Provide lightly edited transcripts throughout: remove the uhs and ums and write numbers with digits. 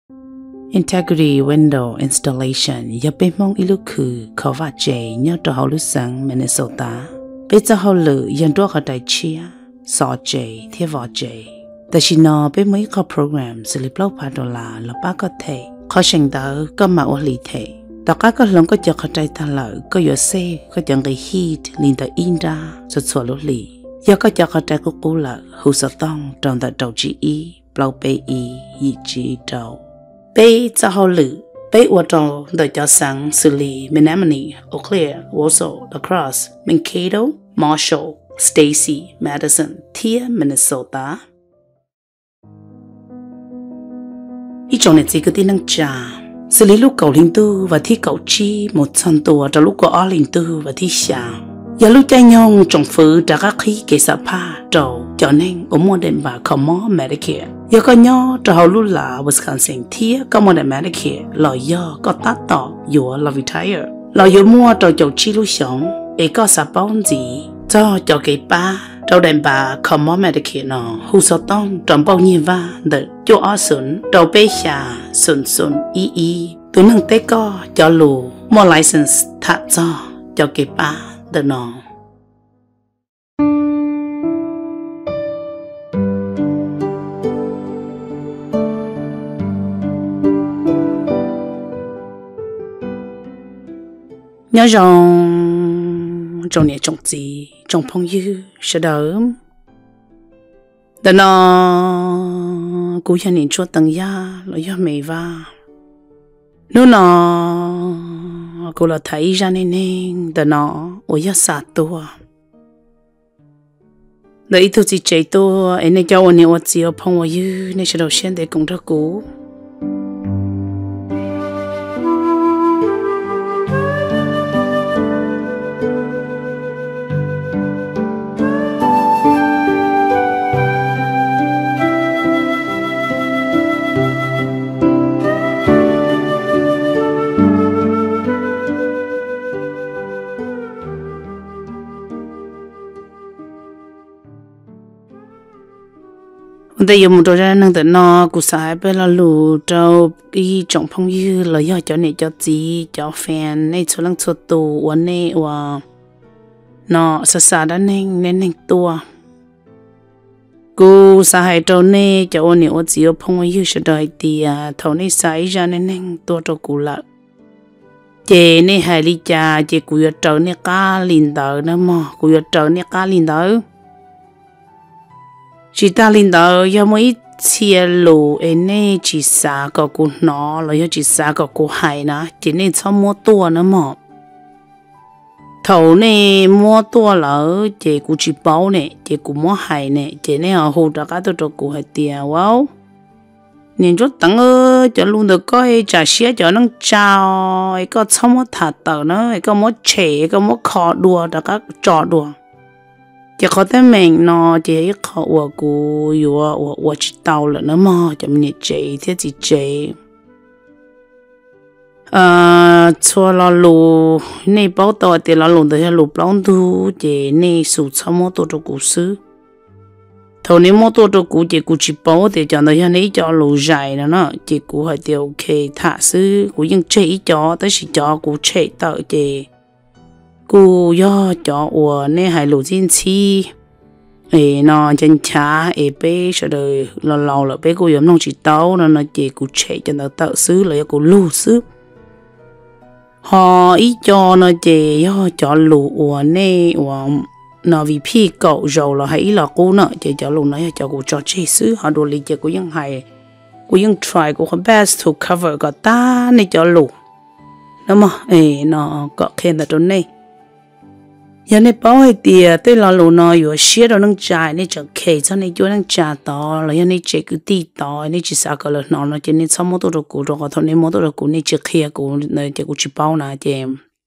Integrity window installation ya bên mong ilu khử khó và chế nhớ cho họ lúc sáng Minnesota. Bây giờ họ lựa dân đua họ đại chia, sọ chế, thiết võ chế. Tại vì nó bên mấy có program xử lý blog $5 là ba có thể khó sinh đỡ có mà ở lý thể. Tất cả các lần có cho họ đại thang lợi có yếu xe có chẳng cái heat liên tới in ra rồi xóa lỗ lì. Do có cho họ đại của cũ lợi hữu sở tông trong tại đầu chỉ y blog bê y y chỉ đầu. Bây giờ họ lựa bây ở trong đời cho sáng xử lý Menominee, Eau Claire, Warsaw, La Crosse, Mankato, Marshall, Stacy, Madison, Tia, Minnesota. Ý trong này chỉ có tiếng năng trà xử lý lúc cầu linh tư và thi cầu chi một trăm tuổi trong lúc có linh tư và thi xà. Giờ lúc chạy nhông trong phứ đã các khí kể sạp pa trầu cho nên ở mua đèn bà không mó Medicare. Giờ có nhau cho hầu lúc là Wisconsin thía có mua đèn Medicare lời do có tát tỏ dùa là retire. Lời dùa mua trầu chầu chi lúc sống ấy có sạp bóng gì cho cái ba trầu đèn bà không mó Medicare nó hù sọ tông trong bao nhiêu va đợt cho ở xuân trầu bê xà xuân y tôi nâng tế co cho lù mua license thả cho cái ba the no. Nhớ rằng trong nhà trồng gì trong phong dư sẽ đỡ the no cú cho nên chúa tầng ya lo ya mày va nó nó cô là thấy ra nên the nó ở ya sát tua đấy tôi chỉ chạy tua anh ấy cho anh ấy ở chiều phong ở dư nên sẽ đầu tiên để cùng ra cú. Đây giờ một trò ra năng tự nó cụ sai bây là lù trâu đi trồng phong dư là do cho này cho gì cho fan này số lăng số tù uốn này và nó sa đã nên tua cụ sai trâu này cho uốn này uốn gì phong dư sẽ đợi thì thầu này sai ra nên tua trâu cụ lợ chế này hay đi cha chế cụ trâu này cá linh đỡ nữa mà cụ trâu này cá linh đỡ chỉ ta linh đạo do mấy chia lù em này chỉ xa cái cú nó là do chỉ xa cái cú hay nè chỉ nên cho mua tua nữa mà thầu này mua tua là chỉ cú chỉ bao này chỉ cú mua hay này chỉ nên họ hỗ trợ cái tôi cú hay tiền wow nên chút tăng cho luôn được coi trả xe cho nó chào cái cho mua thật tờ nó cái mua trẻ cái mua khó đùa đó các trò đùa chỉ có thể mình nó chỉ có ở cô ở chỉ tàu là nó mà cho mình chơi thế chỉ chơi cho là lù này bao tàu thì là lù thì lù bao thu chỉ này số trăm mô tô cho cụ sư thầu này mô tô cho cụ chỉ bao thì cho nó hiện nay cho lù dài nó chỉ cụ hay điều ok thả sư cụ những chơi cho tới chỉ cho cụ chơi tàu chỉ cô do cho ở nơi hải lục진 chi ấy nó chân chả ấy bé sau đời lâu là bé cô giống nông chỉ tao nó chỉ cô chạy cho nó tạo xứ là cô lưu xứ họ ý cho nó chỉ do cho lù ở nơi ở nó vì phi cậu rồi là hãy là cô nó chỉ cho lù nó cho cô cho chế xứ họ đồ lý chỉ cô những hay cô những try cô best to cover cái ta này cho lù đúng không ấy nó có khen là chỗ này giờ này bảo hay tiệt tới là lũ nó vừa xé rồi nó chạy này chẳng kể cho nên cho nó chạy to là giờ này chạy cứ đi to này chỉ sao cái là nó chỉ nên xong mô tô rồi cũ rồi còn thôi nên mô tô rồi cũ này chỉ kia cũ này chỉ cũ chỉ bao nè chị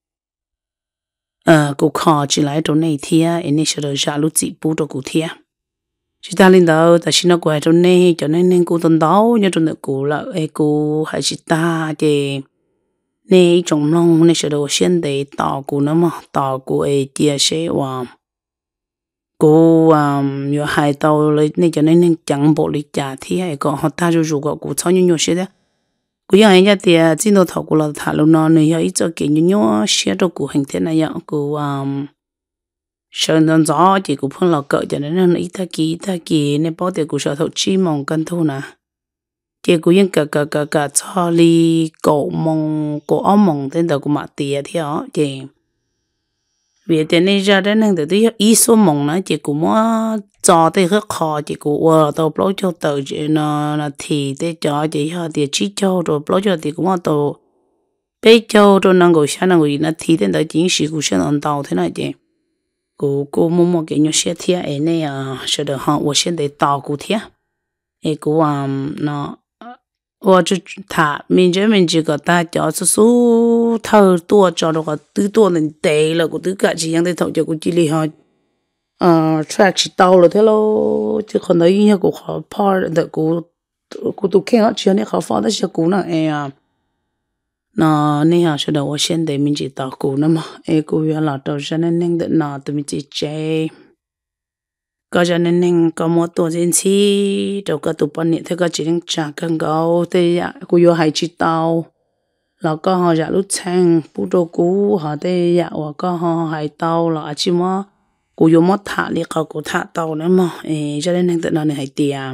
cũ khó chỉ lại chỗ này thia này sẽ được ra lúc chỉ bù rồi cũ thia chỉ ta lên đó ta xin nó quay chỗ này cho nên cũ tuần đó như chỗ này cũ là cũ hay chỉ ta chị nè trong lòng nè sẽ đầu tiên để tạo cụ nó mà tạo cụ ấy chia sẻ và cụ nhiều hai tàu lấy nè cho nên chẳng bộ lịch trả thì hay có họ ta cho dù có cụ sau nhiều nhiều sẽ đấy cú yang ấy thì chỉ nó thầu cú là thả luôn nó này ấy cho cái nhỏ xe đồ cú hình thế này vậy cú sơn đơn gió chỉ cú phong lò cỡ cho nên nó ít ta kỳ nên bao tiền cú sợ thầu chi mong cân thu nè chỉ cú yang cả cho li cổ mong cổ áo mong tên đầu cú mặc tiệt thế đó chỉ vì thế nên ra đến năng từ ý số mong nó chỉ cú mua cho tới rất khó chỉ cú tàu bao cho tàu chỉ nó là thì để cho chỉ họ thì chỉ cho rồi bao cho thì cũng mua tàu bây giờ rồi năng够想năng够那提点到经济股想能到的那点，股默给你些天哎那呀，是的哈，我现在到股天，哎股那我就他民这个大家是说头多找那个最多能得了，我都感觉样的头就估计里哈，track 是到了的咯，就可能因为股好怕的股都看到只要你好放的些股呢，哎呀。那你好说的，我现在民只到股了嘛？哎，股原来都是那的那都民只追，个人那个么多人气，就个都半年，他个只能涨更高的呀，股又还知道，แล้วก็họจะรู้แทงผู้โดกูhọได้อยากว่าก็họหายเตาแล้วอาชิมว่ากูยมดถาเรียกเขากูถาเตาเนี่ยมั้งจะได้นั่งแต่นอนในหายเตียม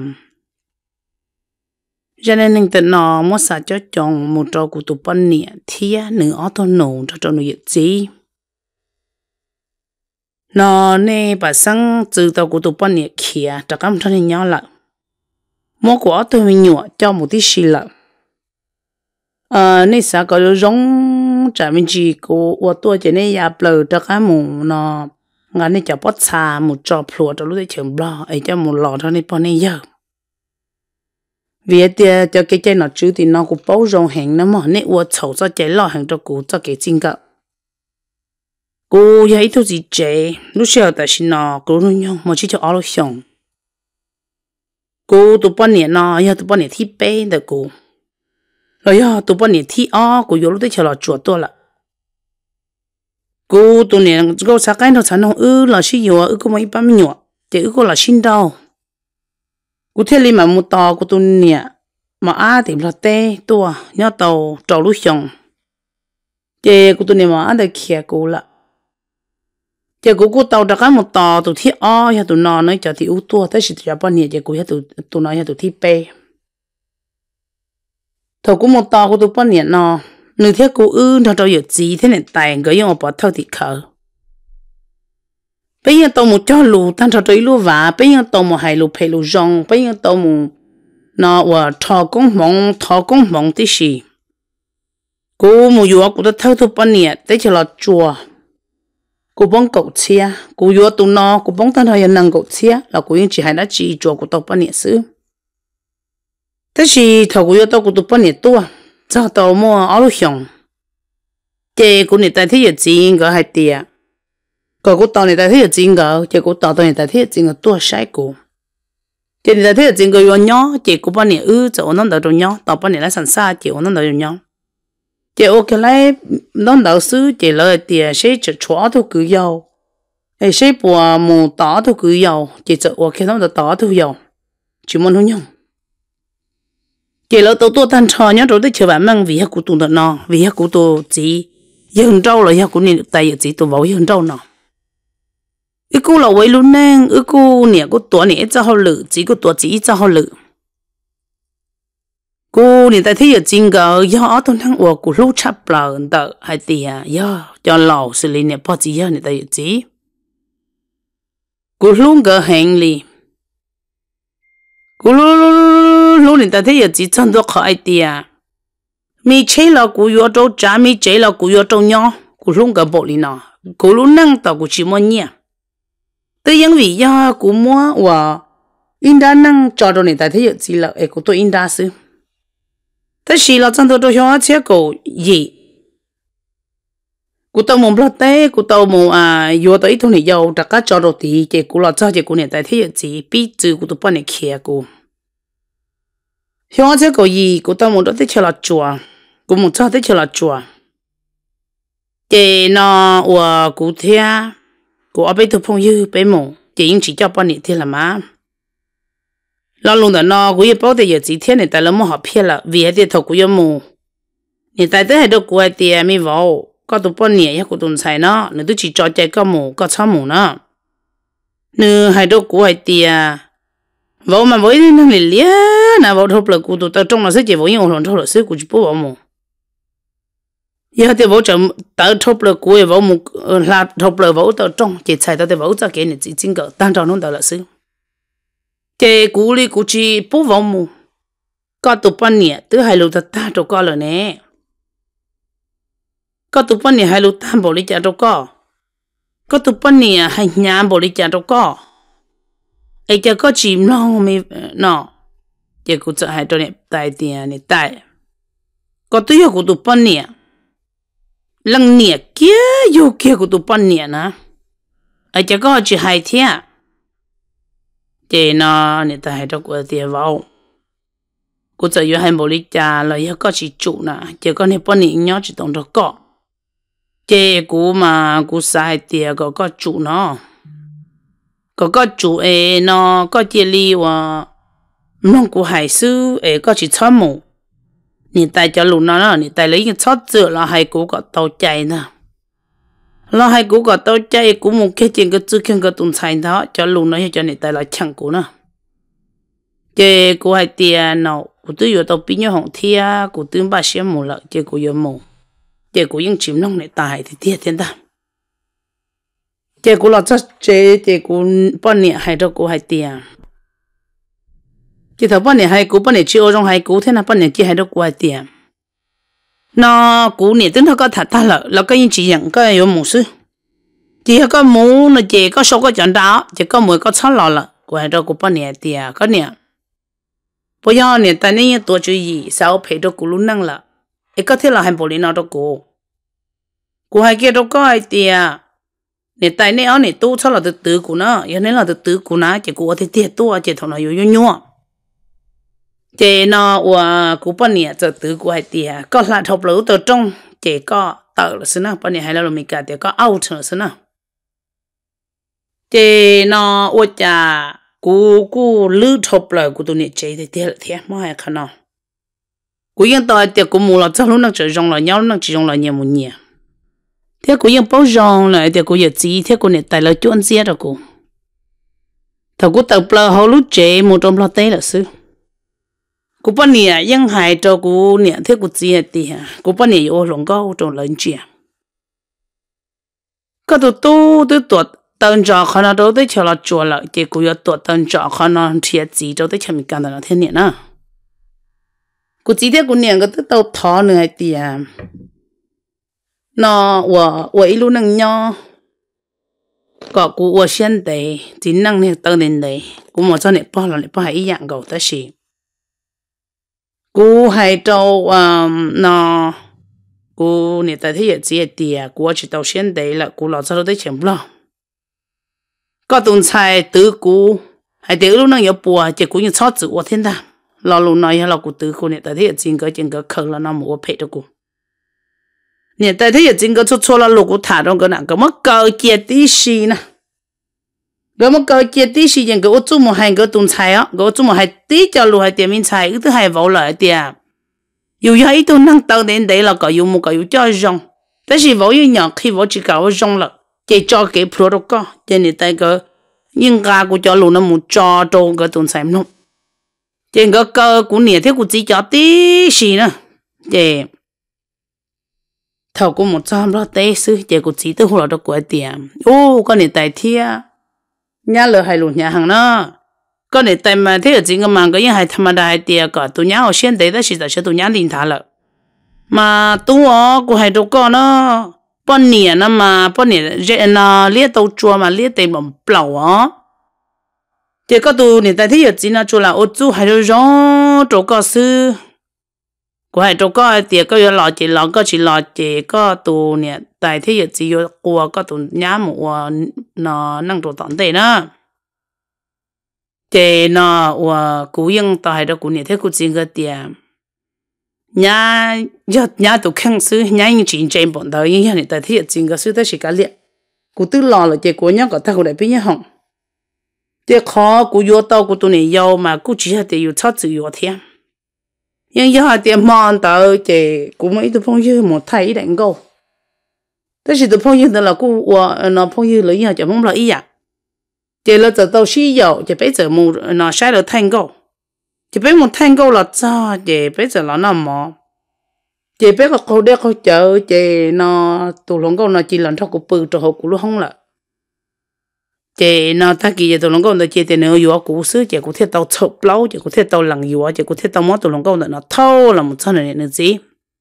cho nên những tên nó muốn xả cho chồng một trò của tụi bọn nhẹ thia nửa ở thôn nổ cho nó gì gì nó nè bà sang từ tàu của tụi bọn nhẹ kia cho các thằng nhỏ lại mua của tụi mình nhọ cho một tí xí lại nè sao có giống trả mình chỉ của ở tuổi cho nên nhà bờ cho các mù nó ngắn nè cho bắt xa một trò phùa cho lúc đấy chừng bò ấy cho một lọ cho nên bọn này giờ vì thế cho cái nó chú thì nó cũng bao rộng hàng nó mà nên我瞅着这老hàng cho cô cho cái chính cái cô ấy thôi gì chế lúc sau tại sao nó cô nó nhung mà chỉ cho áo xong cô tụi bọn này nó ya tụi bọn này thi bé được cô rồi ya tụi bọn này thi cô yêu lúc đấy cho nó chuột to là cô tụi này cô sao cái nó sản nó là sử dụng cô mấy bám nhọ thì cô là sinh đau cú thế li mà mua tàu của tôi nè mà thì là tê tua nhớ tàu trâu lúa xong chị của tôi nè mà để kia cú là chị của tàu đã có một tàu tụi thiết ya tụi nó nói cho thì ưu tua thế thì cho bao nhiêu chị của tụi nó ya tụi thiết bê thầu của một tàu của tụi bao nhiêu nó người thiết của nó trâu được gì thế này tài người用bỏ thâu thì khờ bây giờ tàu một cho lù tan cho tới lù vả bây giờ tàu một hai lù phê lù rong bây giờ tàu một nó và thọ công mong tí gì cô một vừa cô đã thâu thu bao nhiêu tới cho là chùa cô bông cậu chia cô vừa tụ nó cô bông tan thời năng cậu chia là cô chỉ hay đã chỉ chùa của tàu bao nhiêu xứ thế thì thầu cô vừa tàu của tụ bao nhiêu tua cho tàu mua áo lụa xong chị cô này tại thế giờ gì có hai tiền có cô tao này ta thấy chính cái, chỉ cô tao này ta thấy chính cái tua sai cô, chỉ này ta thấy chính cái nhỏ, chỉ cô bao nhiêu cho nó đỡ rồi nhỏ, tao bao nhiêu là sẵn sàng chỉ nó đỡ rồi nhỏ, chỉ ok lại nó đỡ xứ chỉ là tiền sẽ chỉ chua thôi cứ giàu, sẽ bỏ mù tỏ thôi cứ giàu, chỉ cho ok nó đỡ tỏ thôi giàu, chỉ muốn thôi nhau, chỉ là tao tua tan trò nhá rồi tới chờ bạn mang vì cô tụi nó, vì cô tụi chỉ dân trâu là cô này tại chỉ tụi vào dân trâu nó cô là vậy luôn nè, cô nè cô tuổi nè cho họ lử, chỉ cô tuổi chỉ cho họ lử. Cô nè tại thế giờ chính cái, do tôi đang ở cô lúc chấp là đỡ hay tiệt, do cho lão xử lý nè bao giờ nè tại chỉ. Cô lúc cái hành lý, cô lúc nè tại thế giờ chỉ chân đó khỏi tiệt. Mi chế là cô yêu trâu trả, mi chế là cô yêu trâu nhỏ, cô lúc cái bộ lý nào, cô lúc năng tao cô chỉ muốn nhẹ. Tôi những vì do của mua và in đã năng cho đồ này tại thế giới gì là của tôi in đã sư thế thì là trong tôi cho chế cổ gì của tôi muốn lót té của tôi muốn vô tới thôi này giàu tất cả cho đồ thì chỉ của là cho chỉ của này tại thế giới gì biết chữ của tôi bao nhiêu kia của cho chế cổ gì của tôi muốn đó tới cho là chùa của muốn cho tới cho là chùa chỉ nó và của thia của bây tôi phong yêu bé mồ chỉ cho bao nhiêu thì là má lo luôn đó nó cũng bảo thì giờ chỉ thiên này tại nó mua học phiền là vì cái thầu cũng mù này tại tới hai đứa của thì mi vào có tụ bao nhiêu ya của tụi xài nó nếu tụi chỉ cho chạy có mù có chó mù nó nếu hai đứa của thì vào mà với nó liền liền na vào thâu bờ của tụi tao trong là sẽ chỉ vào những hồn thâu là sẽ của chỉ bảo mù giờ thì vào chậm tao thâu bờ của vào mù là thâu bờ vào tao trong chỉ xài tao thì vào cho cái này chỉ chính cái tan tròn nó tao là sự cái cú li cú chỉ bố vào mù có tụ bao nhiêu từ hai lô ta đâu có rồi nè có tụ bao nhiêu hai lô ta bỏ đi chả đâu có tụ bao nhiêu hai nhà bỏ đi chả đâu có ấy cái có chìm lo mi nọ cái cú chợ hai đôi này tài tiền này tài có tụ yêu cú tụ bao nhiêu lần nè kia yêu kia cú tụ bao nhiêu nè ấy cái có chỉ hai thiên cái nó này tài hai đôi của tiền vào cô giờ yêu hai bộ lý cha là yêu có chỉ chủ nè chỉ có này bao nhiêu nhớ chỉ tổng đó có cái cô mà cô sai thì có chủ nó có chủ ấy nó có chia li và nó cô hải sư ấy có chỉ chó mù nhìn tay cho lùn nó nhìn tay lấy cái chó dừa là hai cô có tàu chạy nè là hai cô có tàu chạy cũng một cái chuyện cái chữ khen cái tuần sai đó cho lùn nó cho nhìn tay là chẳng cô nè cái cô hai tiền nào cô tôi vừa tàu pin nhau hỏng thia cô tôi ba xem mù lợ cái cô vừa mù cái cô những chim nông này tài thì thiệt thiên ta cái cô là chắc cái cô bao nhiêu hai đứa cô hai tiền cái thằng bao nhiêu hai cô bao nhiêu chiêu trong hai cô thế nào bao nhiêu kia hai đứa cô hai tiền nó cô này tính nó có thật ta là cái những chỉ nhận cái有mù sư chỉ có mù nó chỉ có số có chọn đó chỉ có mùi có sáu lọ là cô hai đứa cô bao nhiêu tiền cái này bây giờ này tại nên tôi chú ý sao phải được cô luôn năng là cái có thể là hành bộ lý nào đó cô hai kia đâu có ai tiền này tại nên ở này tu sao là từ từ của nó giờ nên là từ từ của nó chỉ cô thì tiền tu chỉ thằng nào yếu yếu nhua chỉ nó và cô bao nhiêu từ từ của hai tiền có là thọc lỗ từ trong chỉ có tờ là xí nào bao nhiêu hay là mình cả thì có out là xí nào chỉ nó và cha cô lư thọc lại cô tụi này chơi thì thiệt thiệt mà hay khả năng cô yên tao thì cô mua là chắc lúc nào chơi rong là nhau lúc nào chơi rong là nhiều một nhiều thế cô yên bao rong lại thì cô giờ chỉ thế cô này tại là chuyện gì đó cô thằng cô tập là họ lúc chơi một trong là tây là sư cô bao nhiêu yên hại cho cô nè thế cô chỉ thì cô bao nhiêu ô rong cao trong lớn chuyện có tụi tôi tuột tận trọ khả năng đâu tới chờ là chùa lại thì cô yêu tuột tận trọ khả năng thiệt gì đâu tới chờ mình干được thế này nè cô chỉ thế cô nè cái tới tàu thọ nữa hay thì nó我一路能nhau có cô我现在只能呢当年的cô mà cho này bao là này bao hay dạng cầu tới gì cô hay đâu nó cô này tại thế gì thì cô chỉ tàu hiện tại là cô lo cho tới chém lo có tuần sai từ cô hay từ lúc nào có bùa chỉ cô như chó chữ của thiên đàng lo luôn nói là cô từ cô này tại thế chính cái khờ là nó mua phải được cô nè tại thế chính cái chút là lúc cô thả trong cái nào cái mất cờ kia tí xì nè cái mất cờ kia tí xì những cái ô chú một hai cái tuần sai á cái ô chú một hai tí cho luôn hai tiền mình sai cái thứ hai vào lại tiền dù cho ít tuần năng tao đến đấy là có một cái cho rong但是vào như nhỏ khi vào chỉ搞rong là chỉ cho cái protocol cho nên tại cái nhưng ga của cho luôn nó một cho trong cái tuần sai nó trên cái cơ của nè thế của chỉ cho tí xì nữa để thầu của 100 đó tế sư chỉ của chỉ tới hồi đó của tiền ô con này tại thia nhà lỡ hay luôn nhà hàng nó con này tại mà thế ở chính cái mà cái hay tham gia hay tiền cả tụi nhà ở hiện tại đó là sẽ tụi nhà linh thả lợ mà tụi của hay đâu con nó bao nhiêu nó mà bao nhiêu dễ nó liệt tàu chua mà liệt tiền bằng blau á chỉ có tụi này tại thế ở chính là chua là ô chú hay đâu rõ chỗ có sư cô hay đâu có tiền có lọ chỉ lọ chỉ có tụ nè tại thế giờ chỉ có qua có tụ nhà mua nó năng đồ tận đây nữa chỉ nó và cô yên tại đó cô nè thế cô chỉ cái tiền nhà tụ khang sư nhà những chuyện trên bọn đó những này tại thế giờ chỉ cái sư đó chỉ cái liệt cô tự lo là chỉ cô nhớ có thằng cô đại biết nhớ hỏng 这khó của vô tàu của tụi này giàu mà cũng chỉ là để yêu cho tự yêu thêm nhưng giờ họ tiền mòn tàu chỉ cũng mấy tụi phong như một thầy đánh câu thế thì tụi phong như là cô nó phong như lấy giờ chỉ mong là ý à chỉ là giờ tàu xí dầu chỉ bây giờ một nó sai được thành câu chỉ biết một thành câu là sao chỉ bây giờ nó nằm mò chỉ biết là câu đeo câu chợ chỉ nó tụi lòng câu nó chỉ làm cho cô bự cho họ cũng không là chỉ nó ta kỳ tụi lòng câu nó chỉ tiền nữa yếu cũ xứ chỉ có thể tàu chụp lâu chỉ có thể tàu lằng yếu chỉ có thể tàu mót tụi lòng câu nó thâu là một thân này nữa gì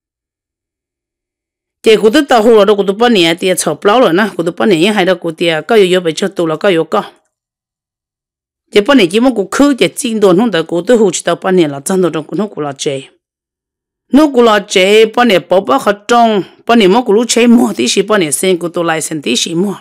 chỉ có thể tàu hồ là đâu có tụi bạn nè thì chụp lâu rồi nè có tụi bạn nè hay là có tiền có yếu bị cho tụi là có yếu có chỉ bạn nè chỉ muốn có khứ chỉ chính đồ không được có tụi hồ chỉ tàu bạn nè là chân đồ trong nó cũng là chế nó cũng là chế bạn nè bảo bảo hết trong bạn nè muốn có lúc chế mua thì chỉ bạn nè xem có tụi lại xem thì chỉ mua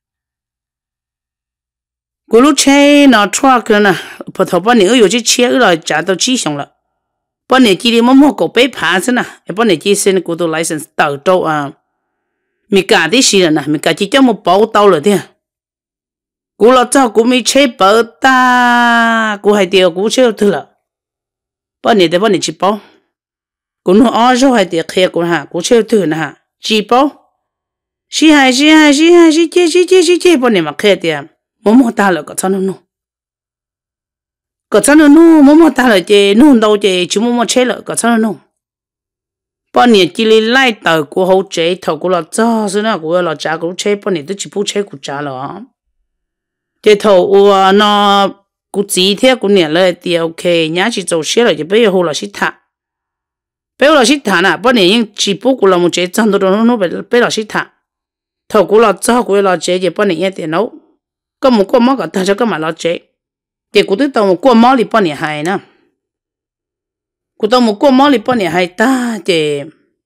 cú lúc chơi nó truck nè, bắt đầu bọn này ở chỗ chơi ở lại trả到机上了，bọn này chỉ đi mua cổ杯爬先呐，bọn này chỉ xin cú都 license 到州啊，咪搞的事了呐，咪搞只叫么报到了的，cú了早cú咪chơi报哒，cú还掉cú chơi thôi了，bọn này để bọn này chỉ báo，cú nó ở chỗ还掉开cú哈，cú chơi thôi nè ha，只报，是接，bọn này mà开的。摸大了个餐弄，个餐弄摸大了这弄到这就摸车了个餐弄，半年这里来到过后这头过了早是那过了加过车，半年都只部车过加了啊，这头我那过几天过年了的 OK， 伢去做事了就不要好了是他，不要了是他呐，半年因只不过了么这挣到弄不了是他，头过了早过了这半年也电脑。có một con máu cả ta cho các mà lo chế thì cũng tới tàu một con máu thì bao nhiêu hay nè cũng tàu một con máu thì bao nhiêu hay ta thì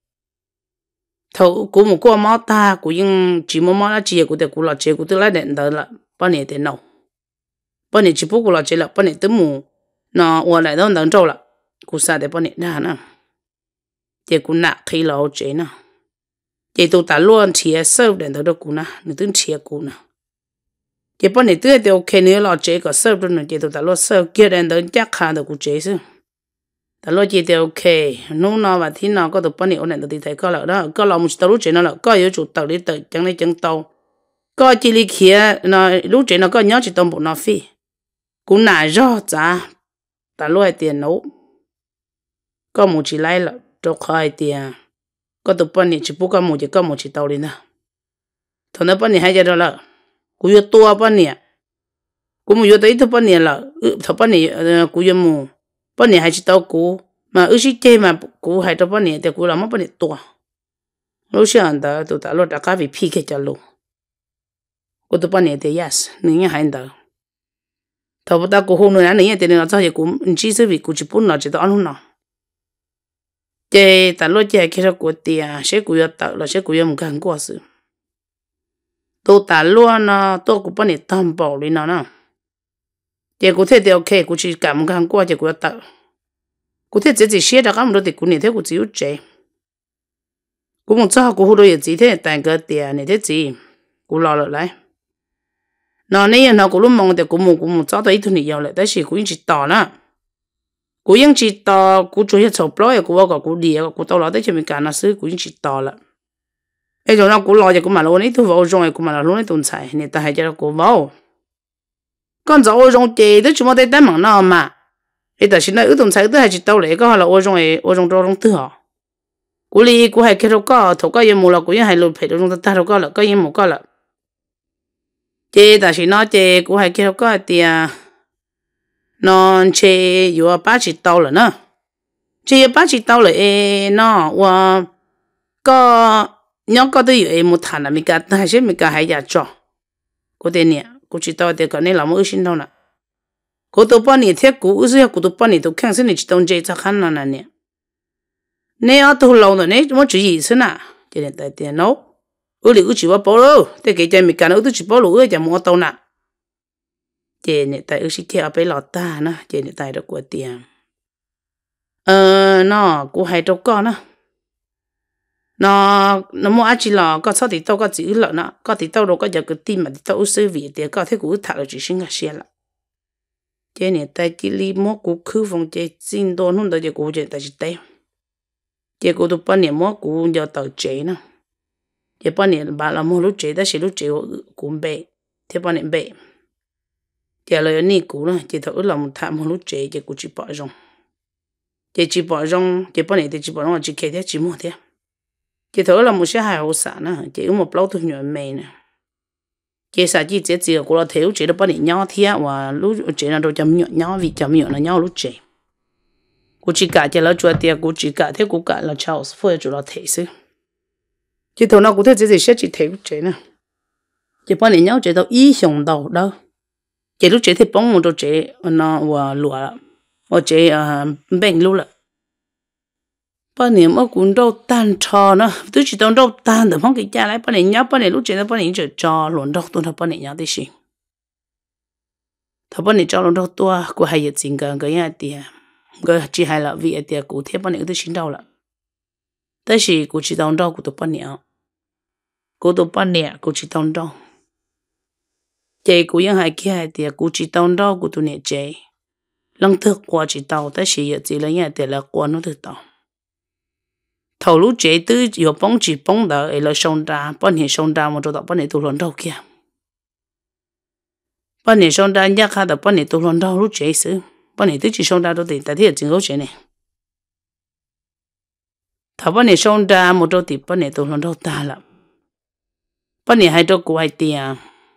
thầu cũng một con máu ta cũng nhưng chỉ một máu là chỉ cũng được cũng lo chế cũng tới lại đến đó là bao nhiêu tiền nào bao nhiêu chỉ bút cũng lo chế là bao nhiêu tới mù nó qua lại đó đằng trâu là cũng sao để bao nhiêu ra nè thì cũng nặng khi lo chế nè thì tôi ta luôn chia sâu đến đó cũng nè nó tính chia cũng nè chỉ bọn này tươi thì ok nữa là chế có sơ rồi chỉ tụi ta lo sơ kia đến đến chắc khá được cũng chế chứ ta lo chỉ thì ok nô nào và thì nào có tụi bọn này ổn định thì thấy có là đó có lòng một tàu lúc chế nó là có yếu chủ tàu đi tới chẳng này chẳng tàu có chỉ lý kia nó lúc chế nó có nhớ chỉ tàu bộ nó phi cũng nãy rõ giá ta lo tiền nấu có một chỉ lấy là cho khai tiền có tụi bọn này chỉ bút có một chỉ tàu đi nè thằng nó bọn này hay giờ là cú yêu tua bao nhiêu, cú mua yêu tới thứ bao nhiêu là, thứ bao nhiêu cú yêu mua, bao nhiêu hay chỉ tao cú, mà ở chỉ chơi mà cú hay tao bao nhiêu thì cú làm bao nhiêu tua, lúc sáng đó tụi ta lúc đã cá bị phi cái cho luôn, cú tụi bao nhiêu thì yes, nên hay đó, thầu ta cú hôm nay nên thì nó cho gì cú chỉ sử vì cú chỉ bốn nó chỉ tao ăn không nào, chơi ta lúc chơi cái đó cú tiền, sẽ cú yêu tao là sẽ cú yêu một cái hàng quá sự. tôi ta luôn tôi cũng bắt nè tâm bảo đi nào nè chỉ có thể thì ok cũng chỉ cảm giác qua chỉ có ta có thể chỉ xé ra cái đó thì cũng nè thế cũng chỉ chế cũng một sao cũng hồi đó chỉ thế tại cái tiền này thế gì cũng lo lại nó này nó cũng lúc mong thì cũng một sao tới ít thôi nhiều lại但是cũng chỉ tỏ nè cũng chỉ tỏ cũng chủ yếu chụp lo cũng đi cũng tao lo tới cho mình cả nó xứ cũng chỉ tỏ lại ấy rồi nó cũng lo cho cũng mà lo này thu vào rồi cũng mà là lo này tồn tại nên ta hay cho nó cũng vào con cháu rồi thì tôi chỉ muốn để đánh bằng nó mà ấy ta xin nói tồn tại tôi hay chỉ tao lấy cái là ở trong đó trong thứ họ cũng đi cũng hay cái đó có thầu cái gì mua là cũng hay lột phải trong ta đâu có là cái gì mua có là thì ta xin nói thì cũng hay cái đó có thì nó chơi vừa ba chỉ tao là nữa chơi ba chỉ tao là nó và có nhớ có tôi yêu một thằng là mình cả hai sẽ mình cả hai gia cho có thể nè có chỉ tao thì cái này là một sinh đâu nè có tụi bạn này theo cũ rồi có tụi bạn này tụi khang sinh này chỉ tông chơi chắc khăn là nè nè ở tụi lâu rồi nè chúng chỉ gì thế nè cho nên tại tiền nấu ở đây chỉ bảo rồi thế cái chơi mình cả nó chỉ bảo rồi chẳng mua tao nè cho nên tại ở chỉ theo bé lọt ta nè cho nên tại đó của tiền nó cũng hay đâu con nè nó mua chỉ là có sao thì tao có chữ lợn nè có thì tao đâu có giờ cái tim mà thì tao xử vì thì có thể cũng thả được chỉ sinh cái xe là chế này tại chỉ li mua cú khứ phòng chế xin đồ luôn tới chế cú chế tại chỉ té chế cú tụi bạn này mua cú giờ tàu chế nè chế bạn này bà làm mua lúc chế đó là lúc chế cú bể thế bạn này bể chế là này cú nè chế thợ làm thảm mua lúc chế chế cú chỉ bỏ rong chế chỉ bỏ rong chế bạn này chỉ bỏ rong chỉ kẹt chỉ mua thế chế thợ làm một些还好啥呢chế một bao thu nhỏ mày nè chế sao chỉ của nó thiếu chế đó bạn này nhau thế và lúc chế là đồ chấm nhau vì chấm nhỏ là nhau lúc chế cú chỉ cả chế là chúa tiệt cú chỉ cả thế cú cả là Charles phơi chủ là thế chứ chế thầu nào cú thế chỉ sẽ chỉ thế chế nè chế bạn này nhau chế đâu ý想到đâu chế lúc chế thì bông một đồ chế nó và lúa và chế bèn luôn là bạn này mà cũng đâu tan trò nữa tôi chỉ đâu đâu tan được không cái cha lại bạn này nhau bạn này lúc chế đó bạn này chỉ trò luôn đâu tôi thấy bạn này nhau thế gì thằng bạn này trò luôn đâu tôi của hai giờ chính cái nhà tiền cái chỉ hai là vì tiền cụ thể bạn này tôi xin đâu là但是cụ chỉ đâu đâu cụ tôi bạn này cụ tôi bạn này cụ chỉ đâu đâu chế cụ yang hai kia hai tiền cụ chỉ đâu đâu cụ tôi này chế lần thứ qua chỉ đâu但是giờ chỉ là nhà tiền là qua nó được đâu thầu lúc chế tư有帮chỉ帮的而来上单半年上单我做到半年都轮到kia半年上单一下的半年都轮到lúc chế sự半年都只上单都得但係真好錢呢頭半年上單我做啲半年都輪到單啦半年還做過係啲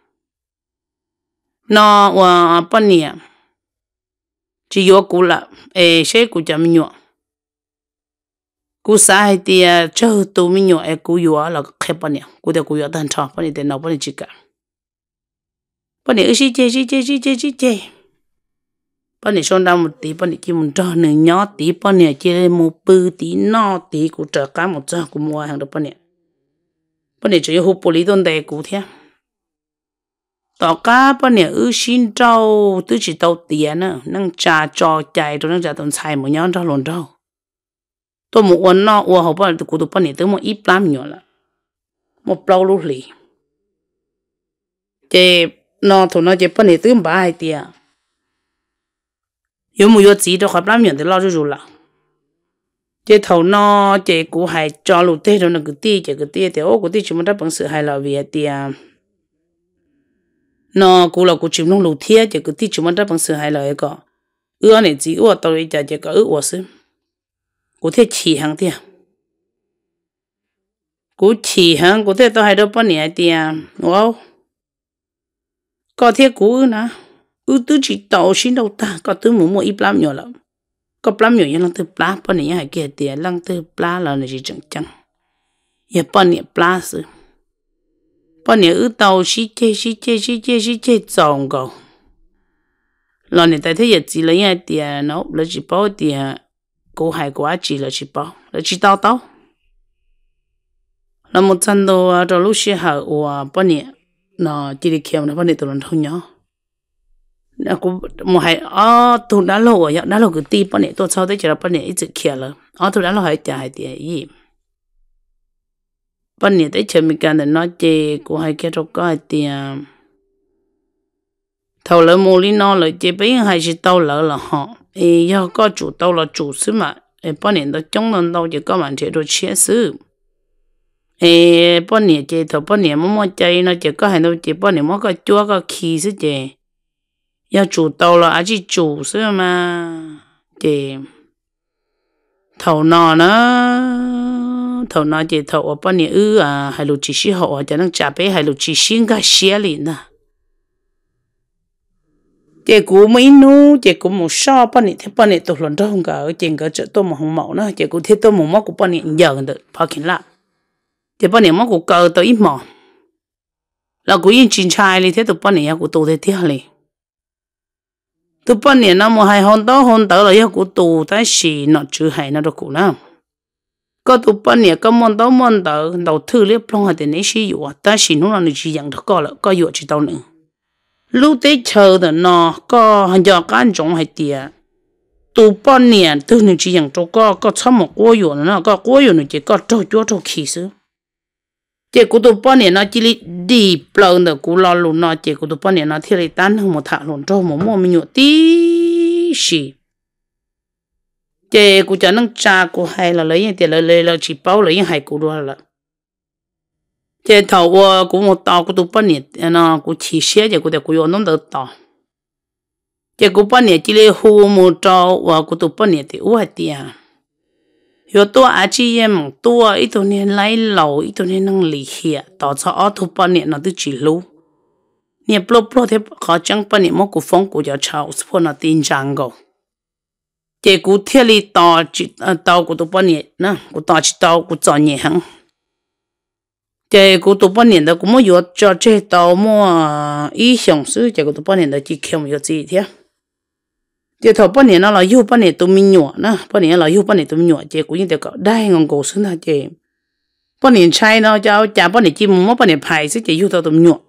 那我半年只有過啦誰過就唔用cú sai thì chơi tụi mình nhỏ cú nhỏ là khép bao nhiêu cú đều cú nhỏ đàn trò bao nhiêu tiền nào bao nhiêu chỉ cả bao nhiêu chỉ chơi bao nhiêu xong ra một tí bao nhiêu chỉ một trò nửa nhỏ tí bao nhiêu chơi một bự tí nọ tí cú trở cá một trò cú mua hàng được bao nhiêu chỉ hút玻璃đơn đề cú thế tao cá bao nhiêu xin trâu tôi chỉ tao tiền nữa nâng trà trò chạy tôi nâng trà tao xài một nhóm trò luôn đâu tôi mộtวันnọวันhọ bảo tôi bảo này tôi một ít lắm nhiều là một bao lúc lì chế nó thôi nó chế bảo này tôi bảo hai tia有冇有知道合lắm nhiều thì lo rồi là chế thầu nó chế cú hai cho lụt tê rồi nó cứ tê chế cứ tê thì ô cứ tê chúng ta bằng sự hay là vì tia nó cú là cú chịu nông lụt thiê chế cứ tê chúng ta bằng sự hay là cái có này chỉ tôi đi chế có ưa sự cụ thể chỉ hàng tiền cụ chỉ hàng cụ thể tôi hay đâu bao nhiêu tiền wow có thể cụ nè tôi chỉ tàu xin đâu ta có tôi muốn mua ít lắm nhiều lắm có lắm nhiều nhưng tôi plá bao nhiêu hay kia tiền lăng tôi plá là nó chỉ chẳng chẳng giờ bao nhiêu plá sự bao nhiêu tàu xí chơi tròn cầu lần này tại thế giờ chỉ lấy hai tiền nó là chỉ bao tiền cô hai quá chỉ là chỉ bao là chỉ tao là một trăm đô rồi lúc xưa họ bao nhiêu nó chỉ đi kiếm nó bao nhiêu tụi nó thôi nhá nó cũng một hai tụi đã lâu rồi đã lâu cái tí bao nhiêu tôi sau đấy chỉ là bao nhiêu ít kiếm rồi tụi đã lâu hai trả hai tiền gì bao nhiêu đấy chơi mình cần để nó chơi cô hai kia đâu có hai tiền thầu lỡ mua lý nó lợi chơi bây hai chỉ tao lỡ là họ do có chủ tao là chủ sư mà bao nhiêu đó trong lần đầu chỉ có bạn chế đồ chia sư bao nhiêu chế thầu bao nhiêu mua chơi nó chỉ có hai đâu chỉ bao nhiêu mua cái chua cái khí sư chế do chủ tao là ai chỉ chủ sư mà chế thầu nọ chế thầu bao nhiêu hai lục chỉ sĩ họ cho nó trả bé hai lục chỉ sinh cái xía liền nè chế cú mấy nu chế cú một sao bao nhiêu thế bao nhiêu tôi lần đó không cả ở trên cái chỗ tôi mà không màu nữa chế cú thế tôi một món của bao nhiêu giờ được bao nhiêu lạ chế bao nhiêu món của cờ tôi ít mỏ là cú yên chín chai đi thế tôi bao nhiêu của tôi thế thế này tôi bao nhiêu năm một hai hòn đó là yêu của tôi tại gì nó chưa hay nó đâu cú nào có tôi bao nhiêu có món đó đầu thứ liếp long hay thì nấy xí dụ tại gì nó là chỉ dạng được có dụ chỉ tao nữa lúc đấy chờ的nó có hàng giờ can trọng hay tiệt tụ bao nhiêu từ những chỉ dạng cho có chăm một cô yêu nó có cô yêu nó chỉ có cho khí sự chỉ có tụ bao nhiêu nó chỉ đi plong được cú lo luôn nó chỉ có tụ bao nhiêu nó thì lại tan không một thằng luôn cho một mua mình nhọ tí xì chị cũng cho nó cha cũng hay là lấy tiền lấy chỉ bao lấy hay cũng luôn là chị thầu qua cũng một tàu cũng tụ bao nhiêu nó cũng chỉ xe chị cũng được cũng用弄得到chị cũng bao nhiêu chỉ lấy hồ một trâu và cũng tụ bao nhiêu thì uổng tiền有多阿姐也忙多，一多年来老，一多年能离开，到时候头半年那都记录。你不的，好像半年么个风古叫炒，是破那点涨个。结果天里到个多半年呢，我到去到个早年行。结果多半年的，我们要叫这到么一想是，结果多半年的就看没有这一天。giờ thầu bao nhiêu nó là yêu bao nhiêu tụi mình nhỏ nè bao nhiêu là yêu bao nhiêu tụi mình nhỏ chị cũng như được đây ngon cổ xứ là chị bao nhiêu trai nó cho chả bao nhiêu chim mua bao nhiêu phải chứ chị yêu tụi mình nhỏ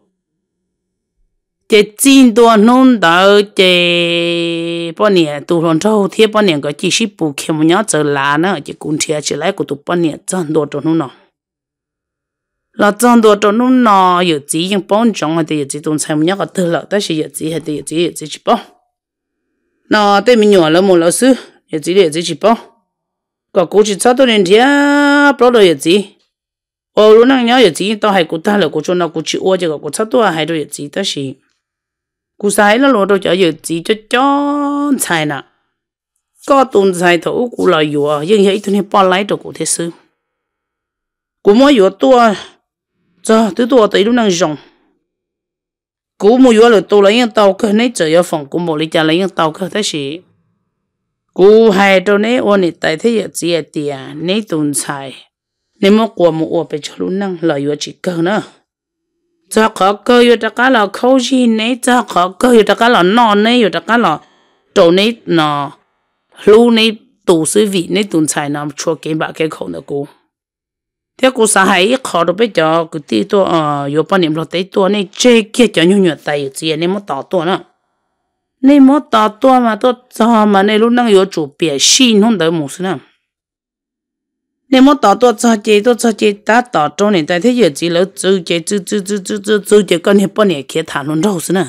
chị chín tuổi nôn đỡ chị bao nhiêu tụi con trâu thiệt bao nhiêu cái chỉ ship bù kiếm một nhát giờ lá nữa chị cũng thiệt chỉ lấy của tụi bao nhiêu chân đồ trong nó là chân đồ trong nó有几样帮助还得有几种菜没有个得了但是有几还得有几去包nó tên mình nhỏ là một lão sư giờ chỉ để chỉ bao có cố chỉ sao tôi nên thế bao giờ giờ chỉ lúc nào nhớ giờ chỉ tao hay cố ta là cố cho nó cố chỉ ua chứ cố sao tôi hay rồi giờ chỉ đó là cố sai là lo đâu cho giờ chỉ cho sai nè có tuần sai thôi cố là vừa nhưng vậy tôi nên bao lấy được cố thế sư cố mới vừa tua cho tôi tua tới lúc nào rong cú mua vô là tôi lấy những tàu cơ nấy chờ ở phòng cú mua lấy trả lấy những tàu cơ thế gì cú hay đâu nấy ôn này tại thế giờ chỉ tiền nấy tuần xài nên mua quà mua ở bên chỗ luôn năng lợi vô chỉ cơ nữa cho khó cơ vô tất cả là khâu gì nấy cho khó cơ vô tất cả là non nấy vô tất cả là đồ nấy nó lu nấy tủ sư vị nấy tuần xài nó chua cái bạc cái khẩu nữa cú thế cô xã hay khó được bây giờ cứ tí tôi có bao nhiêu tay tôi này chơi kia cho nhiều nhiều tay gì nên mất tao tôi nữa nên mất tao tôi mà tôi cho mà nên lúc năng có chủ biệt xin không được một sự nào nên mất tao tôi cho chơi ta tao cho nên tại thế giờ chỉ là chơi con hết bao nhiêu kia thằng nó đâu sự nào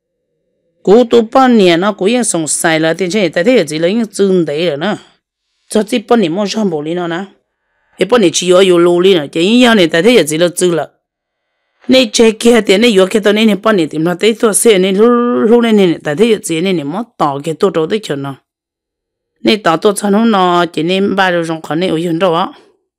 cú tôi bao nhiêu nó cú yên sống sai là tiền chơi tại thế giờ chỉ là yên chơi đấy rồi nữa cho chỉ bao nhiêu mua xong bộ lý nó nè一般你只要有努力了，就一样的，但他也知道走了。你这个的，你要看到你半年点了，得多些你努力你，但他也知你莫打个多多的钱了。你打多钱后呢，今年把这种可能有很多啊。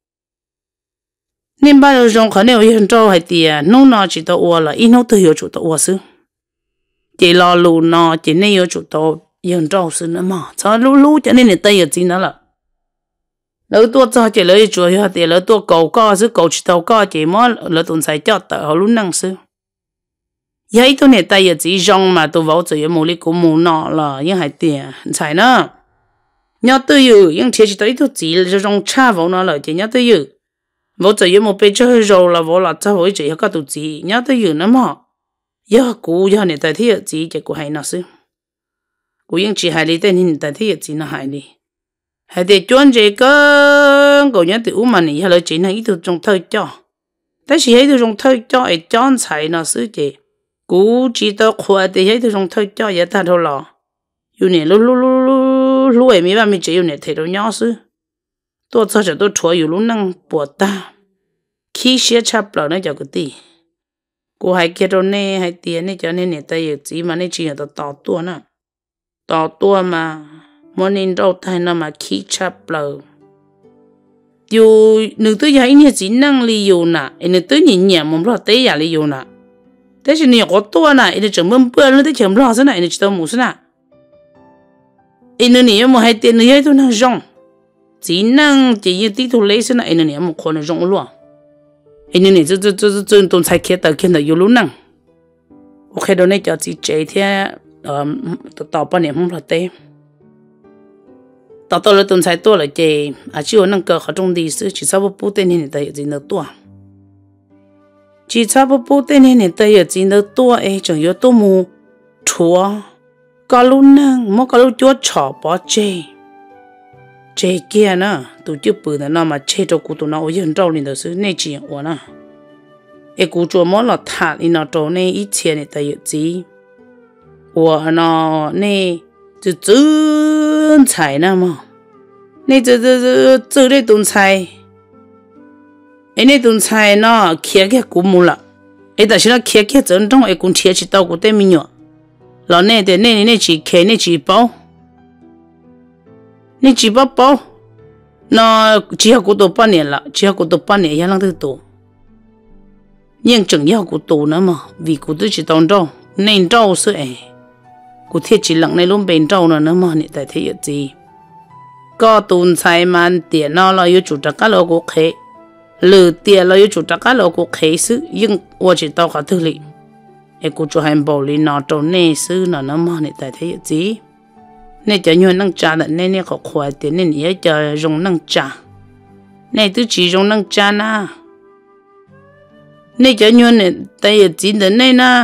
你把这种可能有很多还的，弄呢知道我了，以后都有做到我是。这老路呢，今年有做到很多是呢嘛，咱路今年你得有钱了。lỡ tua cho chị lỡ chùa ha thì lỡ tua cầu co sư cầu chỉ tàu co chị mót lỡ tuần sai cho tờ họ luôn năng sư vậy tôi này tay chỉ rong mà tôi vào chơi một lý của mù nọ là những hai tiền sai nữa nhớ tôi yêu những thiệt chỉ tới tôi chỉ là rong cha vào nó là chỉ nhớ tôi yêu vào chơi một bên chơi rồi là vào là cho với chị các tụi chị nhớ tôi yêu nữa mà giờ cũ giờ này tay thiệt chỉ của hai nó sư của những chị hai lý tên hình tay thiệt chỉ nó hai lý hay để chọn cái cậu nhớ từ mà này hay là chỉ là ít trong thời cho,但是喺trong thời cho ấy chọn sai nó sự gì, cú chỉ tao khoa để喺trong thời cho vậy ta thôi là, yêu này lu ấy mấy bạn mình chỉ yêu này thấy đâu nhớ sự, tôi cho tôi chua yêu lu năng bỏ ta, khi xé chắp lại nó cho cái gì, cú hay kia đâu nè hay tiền nè cho nên này tay chỉ mà nè chỉ là tao tua mà mỗi年đâu thay nó mà khi chắp lờ, dù nữ tôi thấy như chỉ năng li dù nè, nữ tôi nhìn nhận muốn lo tế giả li dù nè, thế thì nhiều có tua nè, nữ chấm bơm bơm nó tới chấm lo thế này, nữ chỉ tao muốn thế nè, nữ nhiều mà hay tiền nữ hay tôi năng rong, chỉ năng chỉ như tí thu lấy thế này, nữ nhiều mà còn là rong luôn, nữ tôi tôn sai kia tao kia là yêu luôn năng, ok đâu này cho chị chạy theo tao bao nhiêu không lo tế tao là tuần sai tua là chị chưa năng cơ họ trong đi chỉ sao bố tên này tại gì nữa tua chỉ sao bố tên này tại gì nữa tua ấy chẳng yếu tôi mua chúa có lúc năng mà có lúc chúa chỏ bỏ chị kia nè tụi chưa bự nó mà chị cho cụ tụi nó ở hiện trâu này đó sự này chỉ ở nè ấy cụ chúa mà là thà đi nó trâu này ít tiền này tại gì ở nó này 就真菜那么，你这那顿菜，那顿菜呢，切古木了，但是那切真正公切起到古对面哟，老那的那去切那几包，那几包，那只要古都半年了，只要古都半年也让得多，nhưng chẳng要古都呢嘛，vì古都chỉ tao đâu nên đâu sự cụ thiết chỉ lặng này luôn bên trâu nữa mà hiện tại thế gì có tuần sai mà tiền nó là yêu chủ trắc cá lô của khế lừa tiền là yêu chủ trắc cá lô của khế sư nhưng tôi chỉ tao cả thứ lị cụ cho hành bảo lý nó trâu nè sư nó mà hiện tại thế gì nên cho nhiều năng trả nên nên có khoai tiền nên nhớ cho dùng năng trả này tôi chỉ dùng năng trả na nên cho nhiều nên tại gì đến đây na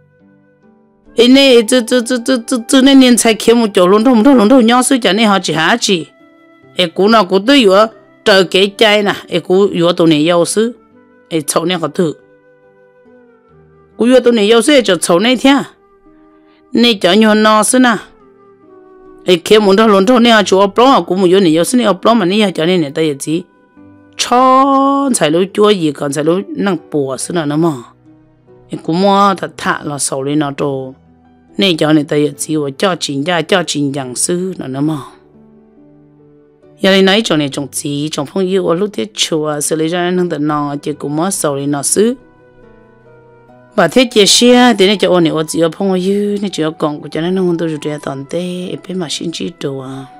này这那年才开幕叫龙头鸟水叫你好几下子，古那古都有这给ใจ呐，古有多年要事，抽那个头，古有多年要事就抽那天，你叫你闹事呐，开幕到龙头你要做不了，古没有你要事你要不了嘛，你要叫你那的日子，超才能做一个才能能播事了那么，古么他了手里那都。nên cho nên tại vì我叫金养sư nó mà giờ này nói cho nên trong gì trong phong yêu lúc thế chùa xử lý ra năng tận nó chỉ cũng mất sầu lên nó sư bà thế chia sẻ thì nên cho ông này ở chỉ ở phong yêu nên chỉ ở còn của cho nên nó không tôi rồi toàn tê bên mà xin chỉ đồ